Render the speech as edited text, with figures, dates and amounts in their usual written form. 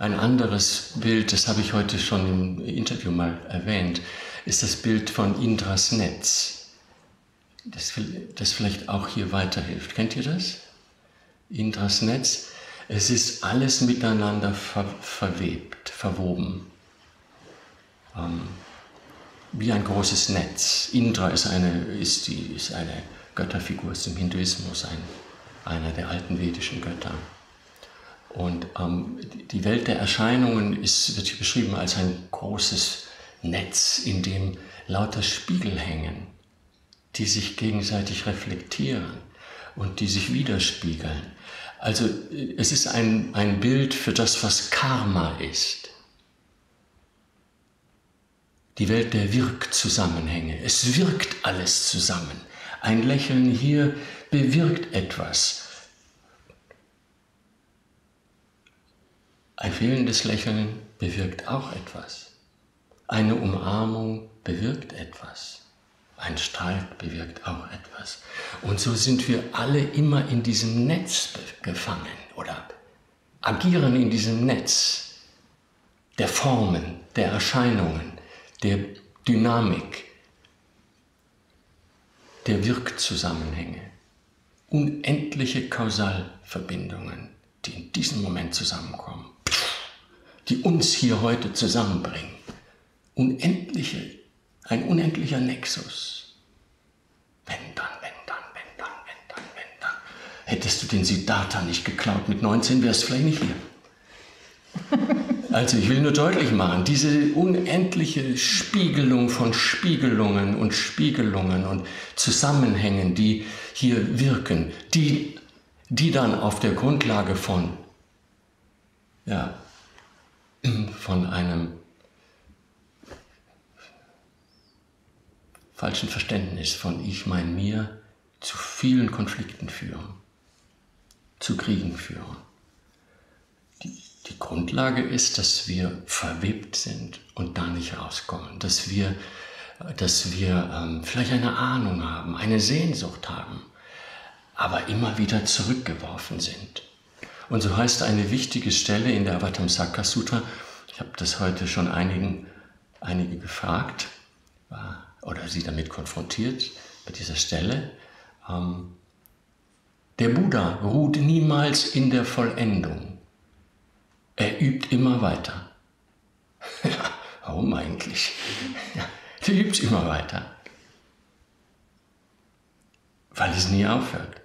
Ein anderes Bild, das habe ich heute schon im Interview mal erwähnt, ist das Bild von Indras Netz, das vielleicht auch hier weiterhilft. Kennt ihr das? Indras Netz. Es ist alles miteinander verwebt, verwoben. Wie ein großes Netz. Indra ist eine Götterfigur aus dem Hinduismus, einer der alten vedischen Götter. Und die Welt der Erscheinungen wird hier beschrieben als ein großes Netz, in dem lauter Spiegel hängen, die sich gegenseitig reflektieren und die sich widerspiegeln. Also es ist ein Bild für das, was Karma ist. Die Welt der Wirkzusammenhänge. Es wirkt alles zusammen. Ein Lächeln hier bewirkt etwas. Ein fehlendes Lächeln bewirkt auch etwas. Eine Umarmung bewirkt etwas. Ein Streit bewirkt auch etwas. Und so sind wir alle immer in diesem Netz gefangen oder agieren in diesem Netz der Formen, der Erscheinungen, der Dynamik, der Wirkzusammenhänge. Unendliche Kausalverbindungen, die in diesem Moment zusammenkommen, die uns hier heute zusammenbringen. Ein unendlicher Nexus. Wenn dann. Hättest du den Siddhartha nicht geklaut mit 19, wärst du vielleicht nicht hier. Also ich will nur deutlich machen, diese unendliche Spiegelung von Spiegelungen und Zusammenhängen, die hier wirken, die dann auf der Grundlage von einem falschen Verständnis von Ich, mein, mir zu vielen Konflikten führen, zu Kriegen führen. Die Grundlage ist, dass wir verwebt sind und da nicht rauskommen, dass wir vielleicht eine Ahnung haben, eine Sehnsucht haben, aber immer wieder zurückgeworfen sind. Und so heißt eine wichtige Stelle in der Avatamsaka Sutra, ich habe das heute schon einige gefragt oder sie damit konfrontiert, bei dieser Stelle, der Buddha ruht niemals in der Vollendung. Er übt immer weiter. Warum eigentlich? Er übt immer weiter. Weil es nie aufhört.